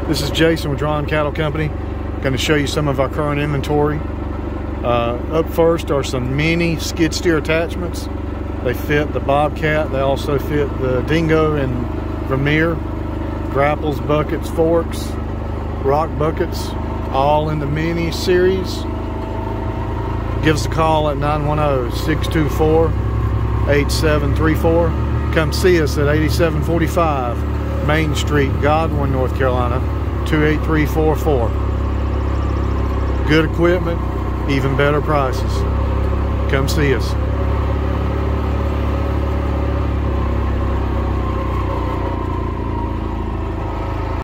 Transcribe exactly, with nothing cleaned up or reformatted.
This is Jason with Drawn Cattle Company. Going to show you some of our current inventory. Uh, up first are some mini skid steer attachments. They fit the Bobcat. They also fit the Dingo and Vermeer. Grapples, buckets, forks, rock buckets, all in the mini series. Give us a call at nine one zero, six two four, eight seven three four. Come see us at eighty-seven forty-five Main Street, Godwin, North Carolina, two eight three four four. Good equipment, even better prices. Come see us.